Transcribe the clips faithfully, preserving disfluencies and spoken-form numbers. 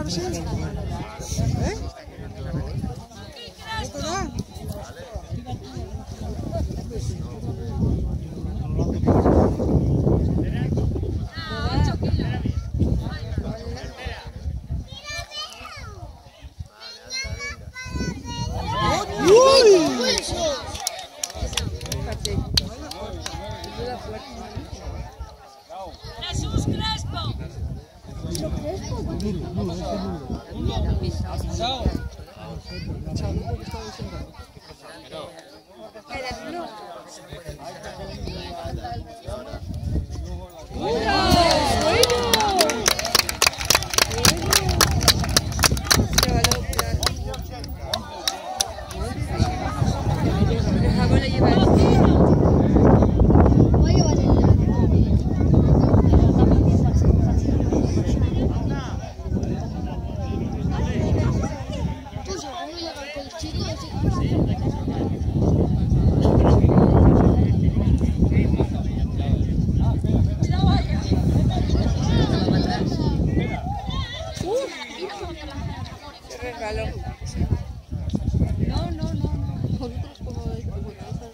¿Eh? ¿No te da? Jesús Crespo. No, no, no, no. Vosotros como veis, como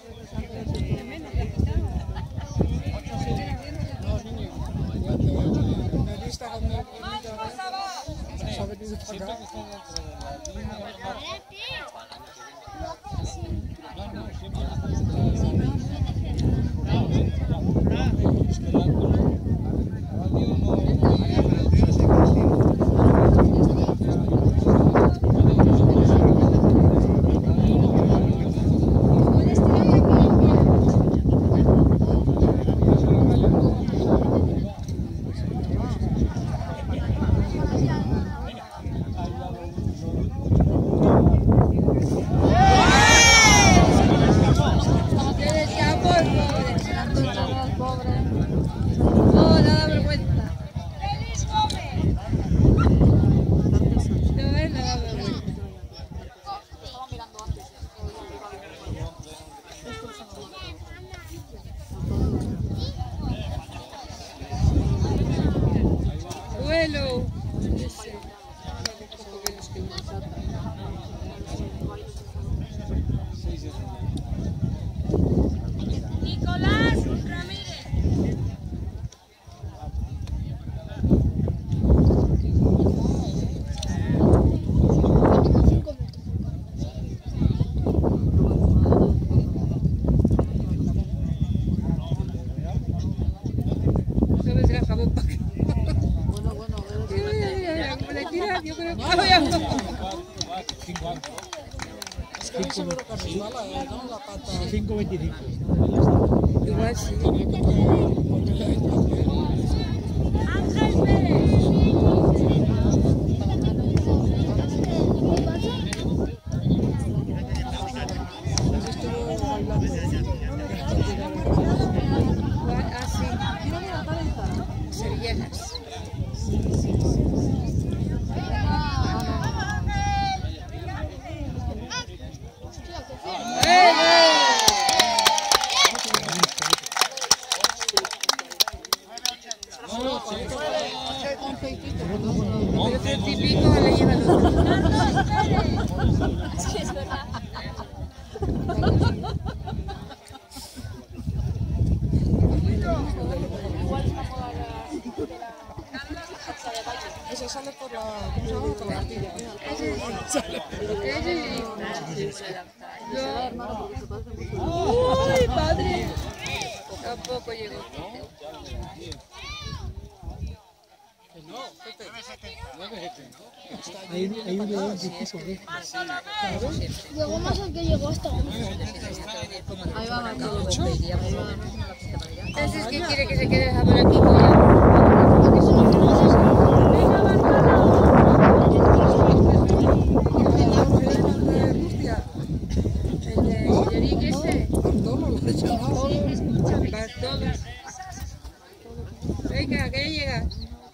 Vuelo. Nicolás Ramírez. No me será jabón para que... Bueno, bueno, a ver. Como la tira, yo creo que voy a... cinco veinticinco. Igual sí. Ángel Pérez. Ah, sí. Sevillanas. Pero treinta y pico le lleva el otro. Es que es verdad. Eso sale por la... ¿Cómo se llama? Por la artilla. ¡Uy, padre! Tampoco llegó. Hay, hay uno de veinticinco. Llegó más el que llegó hasta ahora. Ahí va marcado. Ese es que quiere que se quede el jabón aquí con el de Yerick ese. Bartolo. Venga, que llega.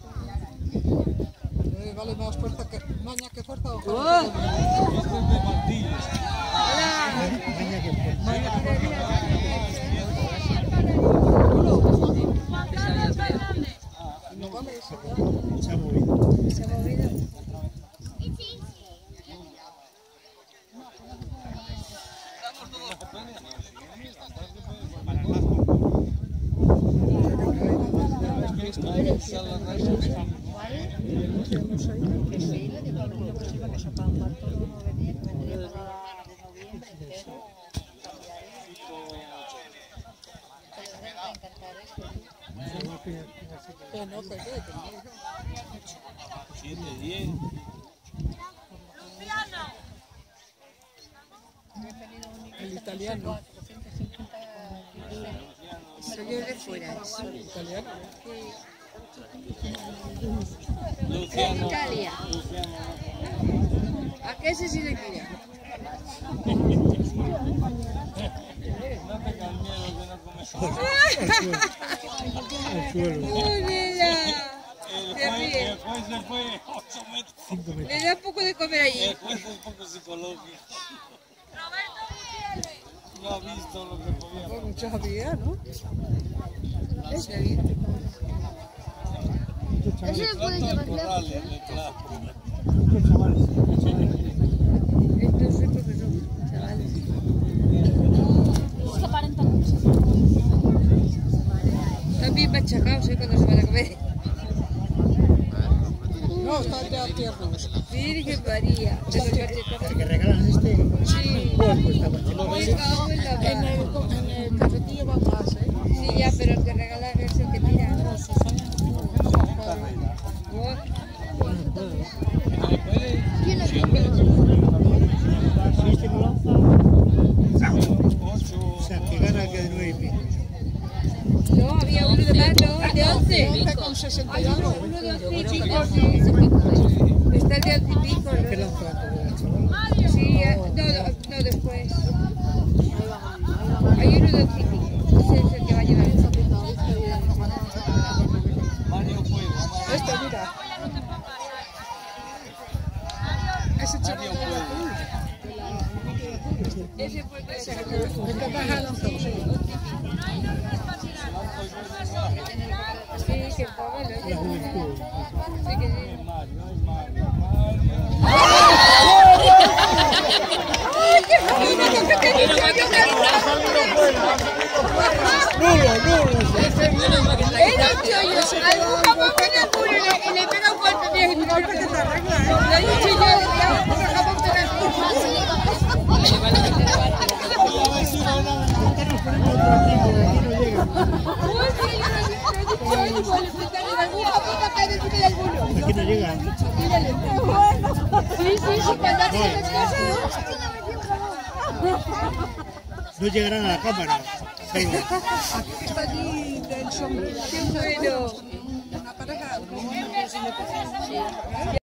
Vale más fuerza que maña que fuerza. ¡Oh! Se ha movido. Se ha movido. Que no pegué, que no. siete diez. El italiano. Soy yo de fuera. El italiano. Luciano. Italia. ¿A qué ese sí le quiere? No te calmes, que no comes. Al suelo. ¡Uy, mira! El Se juez, ríe. el juez se fue ocho metros. cinco metros. Le da poco de comer allí. El juez es poco psicológico. No ha visto lo que podía. Pues muchos había, ¿no? Eso lo puede llevar lejos. Corrales, de claro. Estos chavales. Estos ricos que son, chavales. Es que aparentan mucho. Están bien machacados, ¿eh? Cuando se van a comer. No, están ya tiernos. Virgen María. De los El machacados. que regalan este. Sí. ¿Cuál cuesta más? Me cago en la En mar. el, en el carretillo va más, ¿eh? Sí, ya, pero el que regala es el que tira. Oh, ¿Quién lo Si este no lanza, Ocho. o sea, que gana el que de nueve y pico. no, había uno de más, no, de once. once con sesenta y algo. Uno de once y pico, sí. Está el de once y pico, ¿Qué ¿no? lanza la chaval? Sí, eh, no, no, no, después. Hay uno de once y pico. Ese es el que va a llevar el Mario puede. Este, mira. Ese chico Mario de la puede. cruz. Ese fue el que se El que baja el once. Sí, que pobre, ¿no? La juventud. Sí, que sí. Mario, es Mario, Mario. ¡Ay, qué bonito que te he dicho yo, Carlos! ¡Nulo, nulo! He dicho yo, algún jamón con el culo y le, y le pega un golpe viejo y me golpe que te arregla, ¿eh? Lo he dicho yo, que hago con el jamón con el culo. Pues sí, yo lo he dicho, lo he dicho, le preguntan algún jamón para caer encima del culo. Aquí no llega. Sí, sí, sí, cuando haces esas cosas. No llegarán a la cámara. Venga. Aquí que está allí del sombrero. Qué bueno. Una pareja.